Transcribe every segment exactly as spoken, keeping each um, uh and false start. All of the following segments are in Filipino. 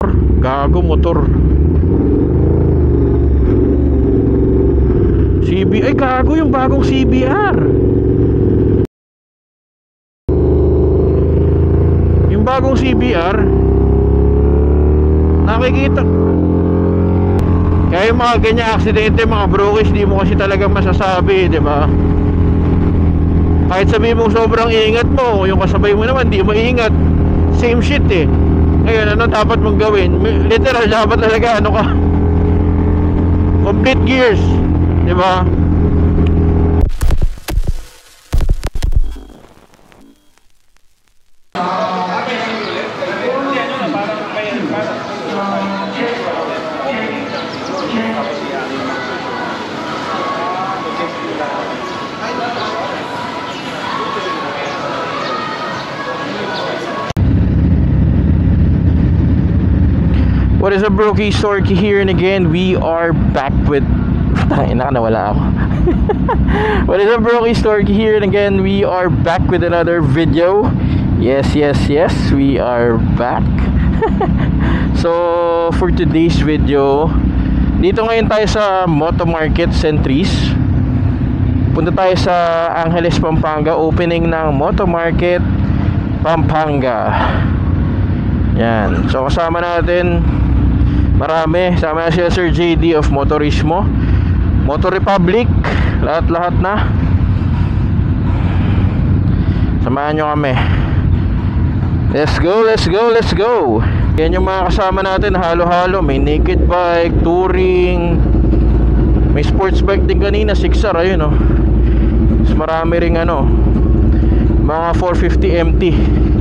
Gago motor. C B, ay gago yung bagong C B R. Yung bagong C B R, nakikita. Kaya yung mga ganyan aksidente, mga brokies, di mo kasi talaga masasabi, di ba? Kahit sabihin mo sobrang ingat mo, yung kasabay mo naman di mo ingat. Same shit eh. Ngayon, ano dapat mong gawin? Literal, dapat talaga ano ka, complete gears, di ba? What is up, Brokey? Storky here, and again we are back with Tangina, nawala ako. What is up, Brokey? Storky here, and again we are back with another video. Yes, yes, yes, we are back. So for today's video, dito ngayon tayo sa Moto Market Centris. Punta tayo sa Angeles, Pampanga. Opening ng Moto Market Pampanga. Yan. So kasama natin marami. Sama na sila Sir J D of Motorismo, Motor Republic, lahat-lahat na. Samahan nyo kami. Let's go, let's go, let's go. Yan yung mga kasama natin, halo-halo. May naked bike, touring, may sports bike din kanina, six R, ayun o. Mas marami ring ano, mga four fifty M T.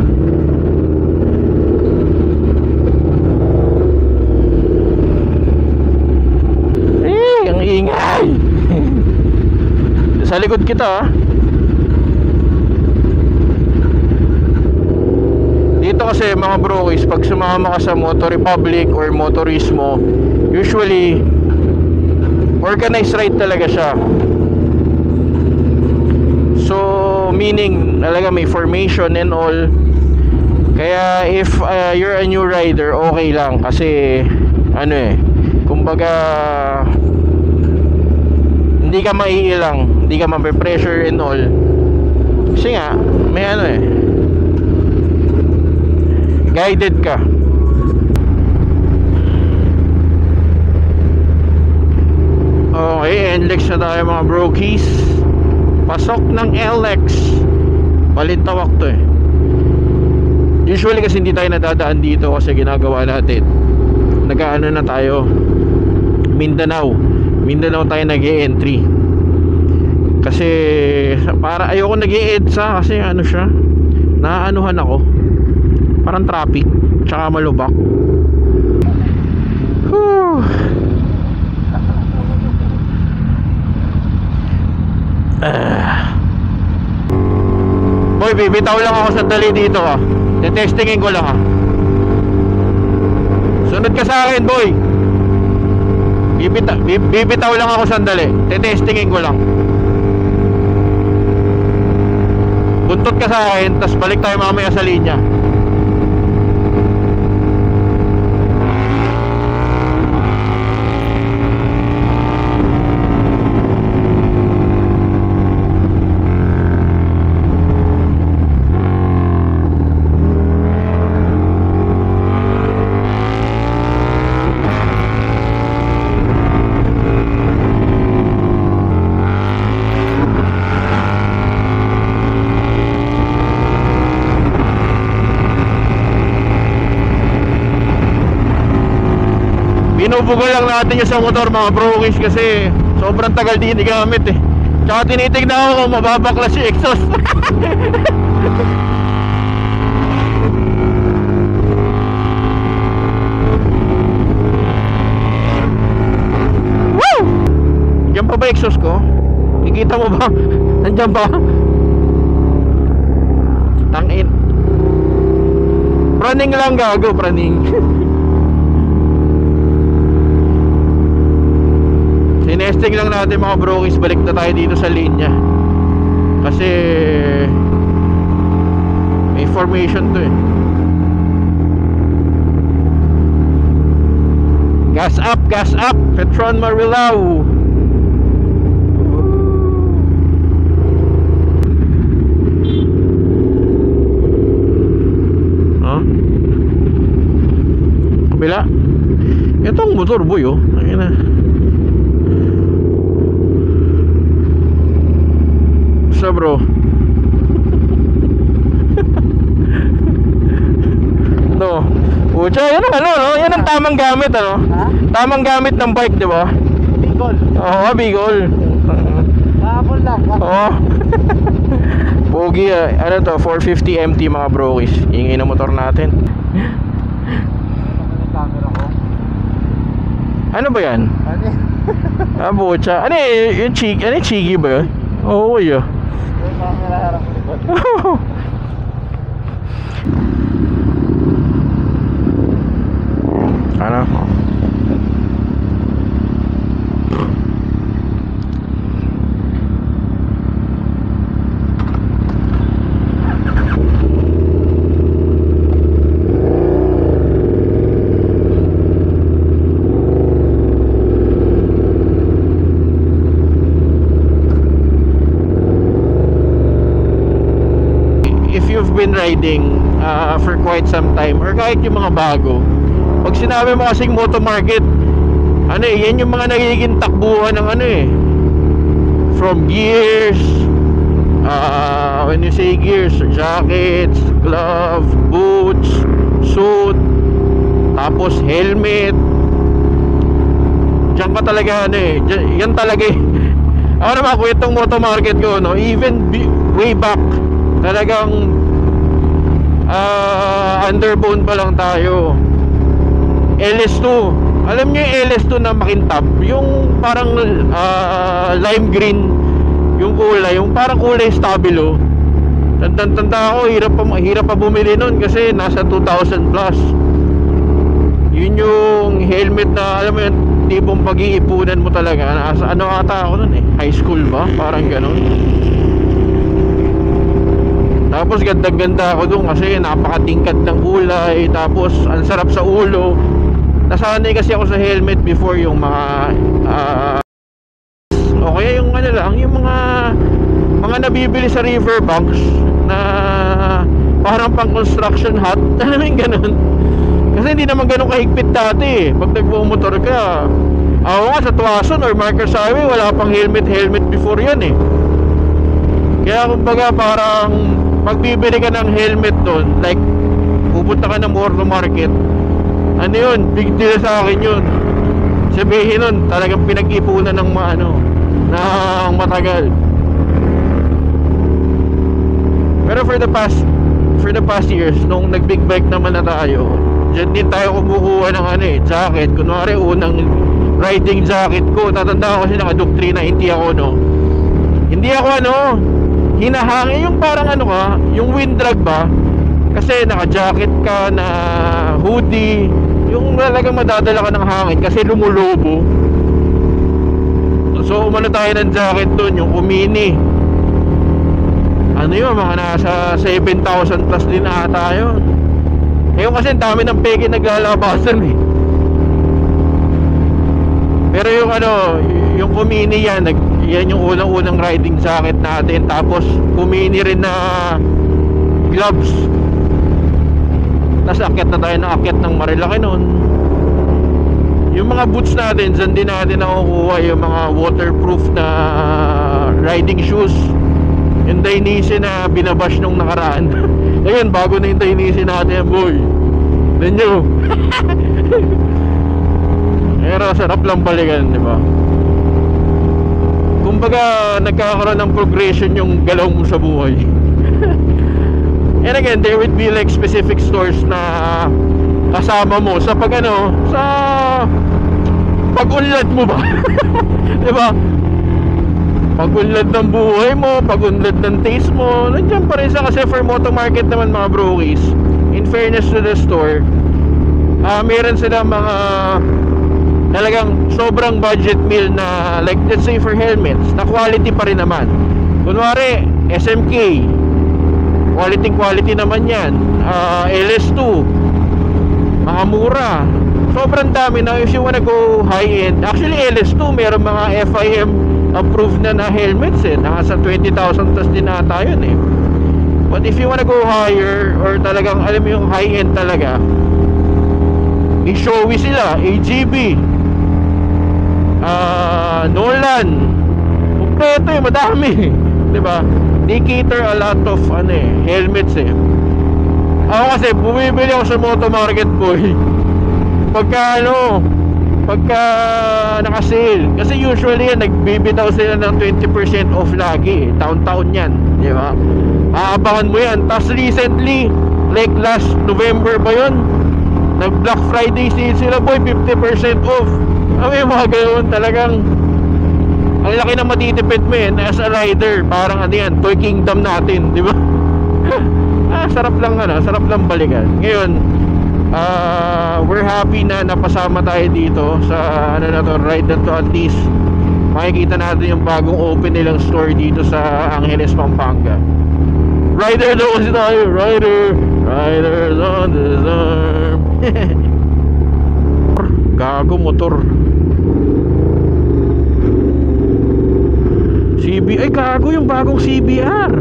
Ang ingay. Sa likod kita ah. Dito kasi mga brokies, pag sumama ka sa Motor Republic or Motorismo, usually organized ride talaga siya. So meaning talaga may formation and all. Kaya if uh, you're a new rider, okay lang. Kasi ano eh, kumbaga hindi ka maiilang, hindi ka mape-pressure and all. Kasi nga, may ano eh, guided ka. Okay, N L X na tayo mga brokies. Pasok ng L X. Palintawak to eh. Usually kasi hindi tayo nadadaan dito kasi ginagawa natin, nag-ano na tayo, Mindanao Mindanao tayo nag-e-entry. Kasi para ayoko nag-e-EDSA kasi ano siya, naaanuhan ako, parang traffic tsaka malubak. Whew. Uh. Boy, bibitaw lang ako sandali dito ah. Tetestingin ko lang ah. Sunod ka sa akin, boy. Bibita, bibitaw lang ako sandali. Tetestingin ko lang. Buntot ka sa akin, tas balik tayo mamaya sa linya. Binubugal lang natin yung sa motor mga brokies kasi sobrang tagal din gamit eh. Tsaka tinitignan ako kung mababaklas yung exhaust. Woo! Nandiyan pa ba exhaust ko? Kikita mo ba? Nandiyan ba? Tangin. Praning lang gago, praning. Sinesting lang natin mga brokies, balik na tayo dito sa linya. Kasi may formation to eh. gas up, gas up. Petron Marilao. Huh? Kabila. Itong motor boy oh. Ayun na. So bro. No. Pucha, yan ang ano, no? Yan ang tamang gamit, ano? Ha? Tamang gamit ng bike, di ba? Bigol. Oo, Bigol. Kahapon lang. Oo. Pogi, ah. Ano to? four fifty M T mga brokies. Ingay na motor natin. Camera ko. Ano ba yan? Ano? Ah, pucha. Ano eh, yung chigi, ano yung chigi ba yun? Oo, yun. Yung camera harap ko likod. Ano? If you've been riding uh, for quite some time or kahit yung mga bago, pag sinabi mo kasing moto market, ano eh, yan yung mga nagiging takbuhan ng ano eh, from gears, uh, when you say gears, jackets, glove, boots, suit, tapos helmet. Diyan ka talaga ano eh, dyan, yan talaga eh. Ako naman kwentong moto market ko, no, even way back, talagang uh, underbone pa lang tayo. L S two. Alam niyo yung L S two na makintab, yung parang uh, lime green yung kulay, yung parang kulay stabilo. Tanda-tanda ako, hirap pa, hirap pa bumili nun kasi nasa two thousand plus. Yun yung helmet na, alam mo yun, tipong pag-iipunan mo talaga. Nasa, ano ata ako nun eh, high school ba? Parang ganon. Tapos gandang-ganda ako dun kasi napakatingkad ng kulay. Tapos ang sarap sa ulo. Nasanay kasi ako sa helmet before yung mga uh, o kaya yung ano lang, yung mga mga nabibili sa riverbanks na parang pang construction hut. Alam mo yung ganun. Kasi hindi naman ganun kahigpit dati eh. Pag nagbumotor ka, ako nga sa Tuason or Marcos Highway, wala pang helmet helmet before yan eh. Kaya kumbaga parang pagbibili ka ng helmet doon, like pupunta ka ng motor market, ano yun, big deal sa akin yun. Sabihin nun, talagang pinag-ipunan ng mga ano, ng matagal. Pero for the past for the past years, nung nag big bike naman na tayo, dyan din tayo kumukuha ng ano eh, jacket. Kunwari unang riding jacket ko, tatanda ko kasi naka-Doctrina, hindi ako no hindi ako ano hinahangin, yung parang ano ka, yung wind drag ba, kasi naka-jacket ka na hoodie, yung talagang madadala ka ng hangin kasi lumulobo. So umano tayo ng jacket dun, yung Umini, ano yun, mga nasa seven thousand plus din ata yun. Ngayon kasi dami ng peke naglalabasan eh. Pero yung ano, yung Umini yan, nag, yan yung unang-unang riding jacket natin. Tapos Umini rin na gloves. Tapos akyat na tayo ng akyat ng Marilaki nun. Yung mga boots natin, dyan din natin nakukuha yung mga waterproof na riding shoes. Yung Dainese na binabash nung nakaraan. Ayun, bago na yung Dainese natin, boy. Then nyo. Pero sarap lang balikan, di ba? Kumbaga nagkakaroon ng progression yung galaw mo sa buhay. And again, there would be like specific stores na kasama mo sa pag ano, sa pag-unlad mo ba? Di ba? Pag-unlad ng buhay mo, pag-unlad ng taste mo, nandiyan pa rin sa, kasi for moto market naman mga brokies, in fairness to the store, uh, meron sila mga talagang sobrang budget meal na, like let's say for helmets, na quality pa rin naman. Kunwari S M K, quality quality naman yan. uh, L S two, mga mura. sobrang dami na. If you wanna go high-end, actually L S two meron mga F I M approved na na helmets eh, nasa twenty thousand plus din ata yun eh. But if you wanna go higher, or talagang alam mo yung high-end talaga, may Shoei sila, A G B, uh, Nolan, kompleto eh, madami, diba? They cater a lot of ano eh, helmets eh. Ako kasi bumibili ako sa Moto Market, boy, pagka ano, pagka naka-sale. Kasi usually yan, nagbibitaw sila ng twenty percent off lagi eh. Taon-taon yan, di ba? Aabangan mo yan. Tapos recently, like last November ba yun, nag Black Friday sale sila, boy, fifty percent off. Ano yung mga ganoon, talagang ang laki na matitipid mo eh, as a rider. Parang ano yan, Toy Kingdom natin, di ba? Ah, sarap lang ano, sarap lang balikan. Ngayon, uh, we're happy na napasama tayo dito sa ano na to, ride na to. At least makikita natin yung bagong open nilang store dito sa Angeles, Pampanga. Rider daw kasi tayo, rider, riders on the storm. Gago motor. C B, ay gago yung bagong C B R.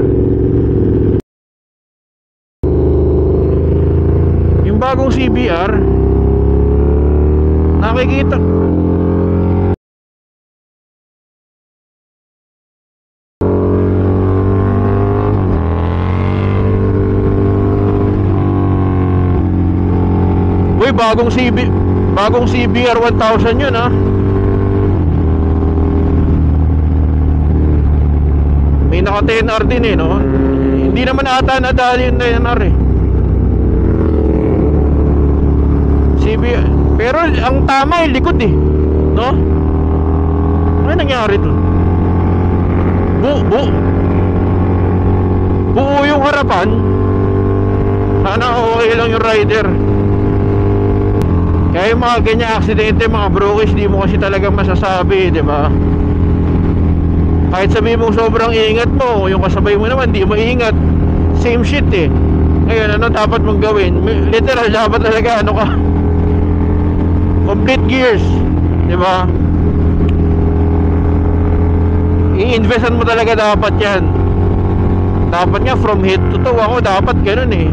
Bagong C B R nakikita. Uy, bagong C B bagong C B R one thousand yun ha. May naka ten R din eh, no? Hindi naman ata nadali yung ten R eh. Pero ang tama ay likod eh, no? Ano nangyari doon? Bu, bu buo yung harapan. Sana okay lang yung rider. Kaya yung mga ganyan aksidente, mga brokies, di mo kasi talaga masasabi, di ba? Kahit sabihin mo sobrang ingat mo, yung kasabay mo naman di mo ingat, same shit eh. Ngayon, ano dapat mong gawin? Literal, dapat talaga ano ka, complete gears, di ba? I-investan mo talaga dapat yan. Dapat nga from head to toe. Ako dapat ganun eh.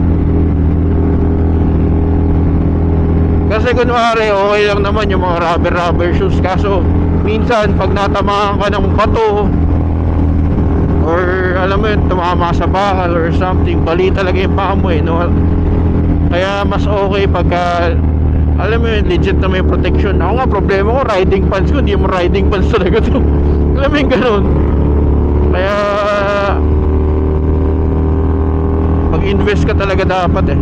Kasi kunwari okay lang naman yung mga rubber rubber shoes. Kaso minsan pag natamaan ka ng bato, or alam mo yun, tumama sa bakal or something, bali talaga yung paa mo eh, no? Kaya mas okay pagka alam mo yun, legit na may protection. Ako nga, problema ko, riding pants ko, hindi mo riding pants talaga to. Alam mo yung ganun. Kaya mag-invest ka talaga dapat eh.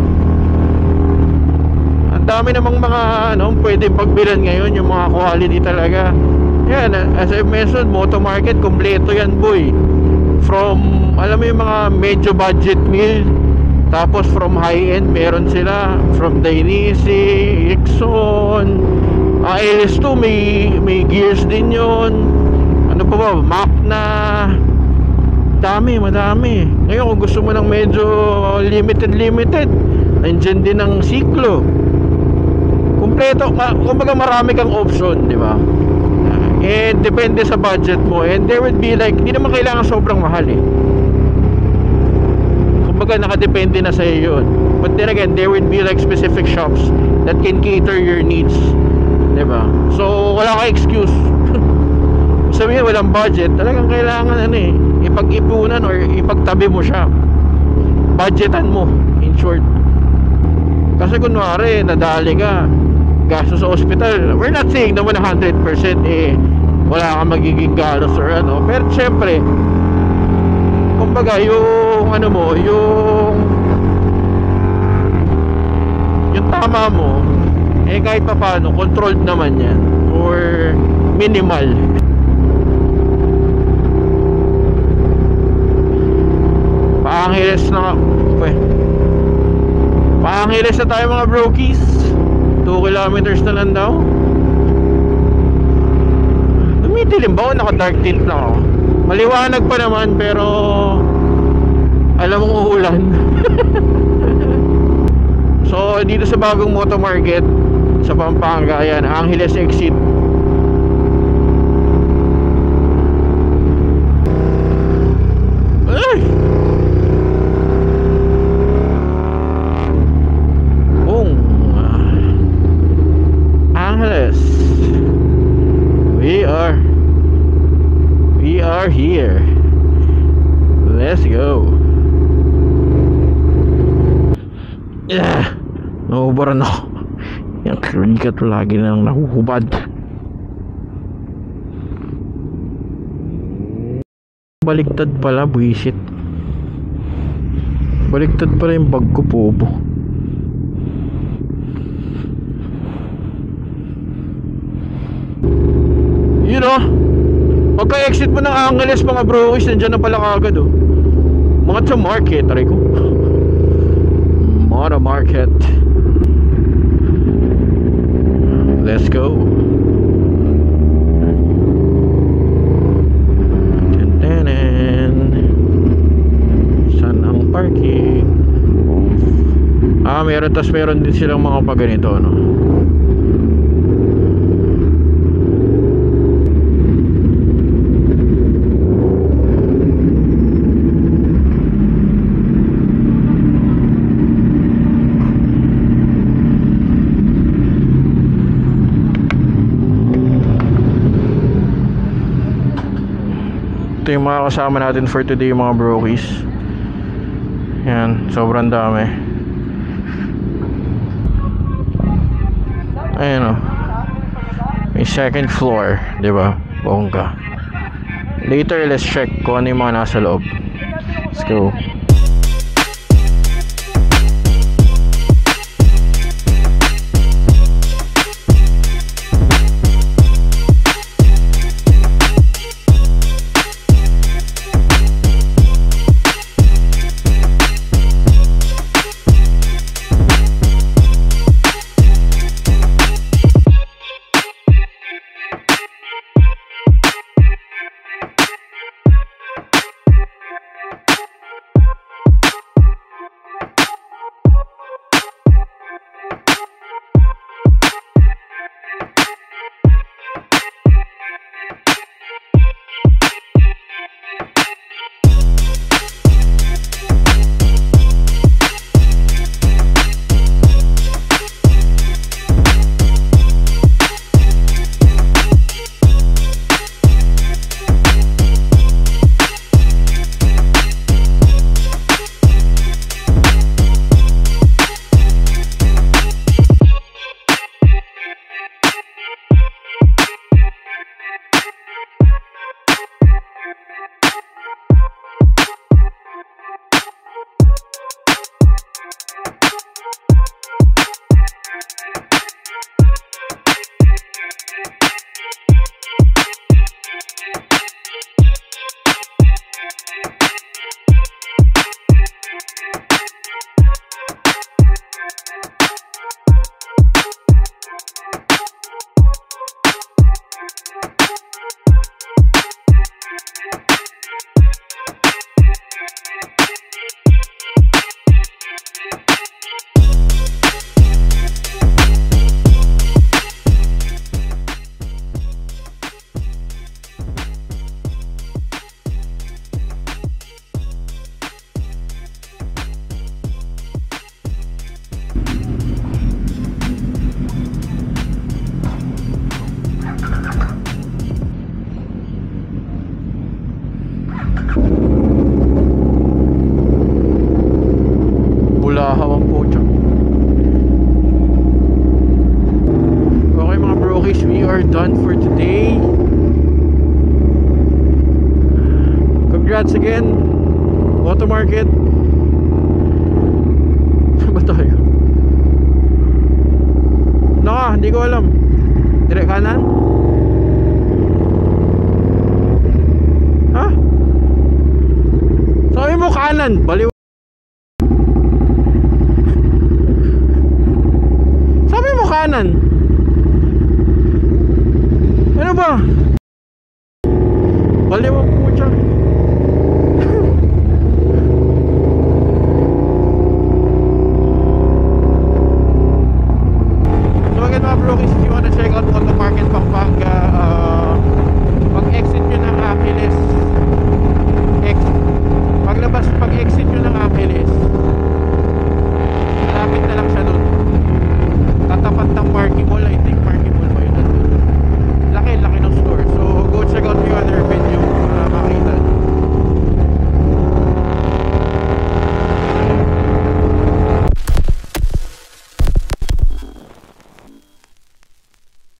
Ang dami namang mga ano, pwedeng pagbilan ngayon, yung mga quality talaga. Yan, as I mentioned, Moto Market, kompleto yan, boy. From, alam mo yung mga medyo budget meal, tapos from high-end meron sila, from Dainese, Exxon, uh, L S two, may, may gears din yon. Ano pa ba, Macna, dami, madami. Ngayon kung gusto mo ng medyo limited limited, nandiyan din ng Ciclo. Kompleto, kumbaga marami kang option, di ba? And depende sa budget mo. And there would be like, hindi naman kailangan sobrang mahal eh. Kumbaga nakadepende na sa'yo yun. But then again, there would be like specific shops that can cater your needs, diba? So wala kang excuse. Sabihin walang budget, talagang kailangan ano eh, ipag-ipunan or ipagtabi mo siya. Budgetan mo, in short. Kasi kunwari nadali ka, gasto sa ospital, we're not saying naman one hundred percent eh wala kang magiging galos or ano, pero syempre kumbaga yung ano mo, yung yung tama mo eh kahit pa paano controlled naman yan or minimal. Paangeles na okay. Paangeles na tayo mga brokies. two kilometers na lang daw. Dumidilim ba o naka dark tint na ako? Maliwanag pa naman pero alam mong uulan. So dito sa bagong Moto Market, sa Pampanga. Ayan, Angeles exit. Ay! Boom! Angeles. We are We are here. Let's go. Yeah. Nauubaran ako. Yung kronika to lagi nang nahuhubad. Baliktad pala, buwisit. Baliktad pala yung bag ko, pobo. You know, pagka-exit mo ng Angeles, mga broies, nandiyan na pala kagad, oh. Mga sa market, aray ko. Mga market. Let's go. Tentanen. Saan ang parking? Ah, meron, tas meron din silang mga paganito, no? Ito yung mga kasama natin for today, mga brokies. Yan, sobrang dami. Ayan, o. May second floor, di ba? Bongga. Later, let's check kung ano yung mga nasa loob. Let's go. Bulahaw ang pocho. Okay, mga brokies, we are done for today. Congrats again, Auto Market. Saan ba tayo? Naka, hindi ko alam. Direct kanan? Ha? Sabi mo kanan, baliw. Sabi mo kanan. Ano ba? Baliw ang putya. So again, mga guys, if you wanna check out Auto Market Pampanga, uh, pag exit nyo ng Achilles, ex